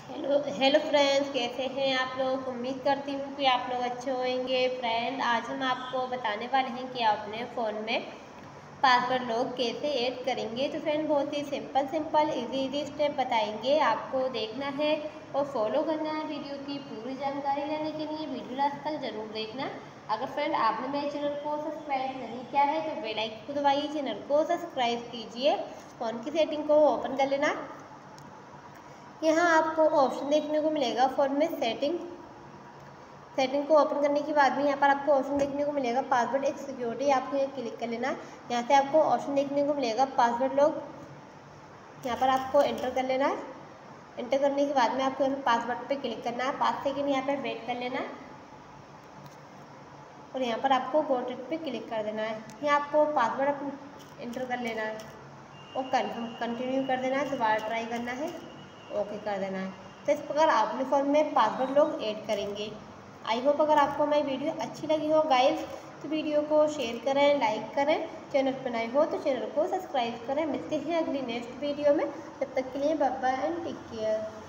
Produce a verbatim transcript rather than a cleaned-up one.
Hello hello friends, कैसे हैं आप लोग। उम्मीद करती हूँ कि आप लोग अच्छे होंगे। फ्रेंड, आज हम आपको बताने वाले हैं कि आप अपने फ़ोन में पासवर्ड लोग कैसे ऐड करेंगे। तो फ्रेंड, बहुत ही simple simple easy easy step बताएंगे, आपको देखना है और फॉलो करना है। वीडियो की पूरी जानकारी लेने के लिए वीडियो लास्ट तक जरूर देखना। अगर फ्रेंड आपने मेरे चैनल को सब्सक्राइब नहीं किया है तो बेल आइकन को दबाइए, चैनल को सब्सक्राइब कीजिए। फ़ोन की सेटिंग को ओपन कर लेना। यहाँ आपको ऑप्शन देखने को मिलेगा फ़ोन में सेटिंग। सेटिंग को ओपन करने के बाद में यहाँ पर आपको ऑप्शन देखने को मिलेगा पासवर्ड एक सिक्योरिटी, आपको यहाँ क्लिक कर लेना। यहाँ से आपको ऑप्शन देखने को मिलेगा पासवर्ड लॉक, यहाँ पर आपको एंटर कर लेना है। एंटर करने के बाद में आपको यहाँ पासवर्ड पे क्लिक करना है। पाँच सेकेंड यहाँ पर वेट कर लेना है और यहाँ पर आपको गॉट इट पे क्लिक कर देना है। यहाँ आपको पासवर्ड एंटर कर लेना है और कन्फर्म कंटिन्यू कर देना है। दोबारा ट्राई करना है, ओके कर देना है। तो इस प्रकार आप अपने फ़ोन में पासवर्ड लोग ऐड करेंगे। आई होप अगर आपको हमारी वीडियो अच्छी लगी हो गाइस तो वीडियो को शेयर करें, लाइक करें। चैनल पर नए हो तो चैनल को सब्सक्राइब करें। मिलते हैं अगली नेक्स्ट वीडियो में, तब तक के लिए bye bye and take care.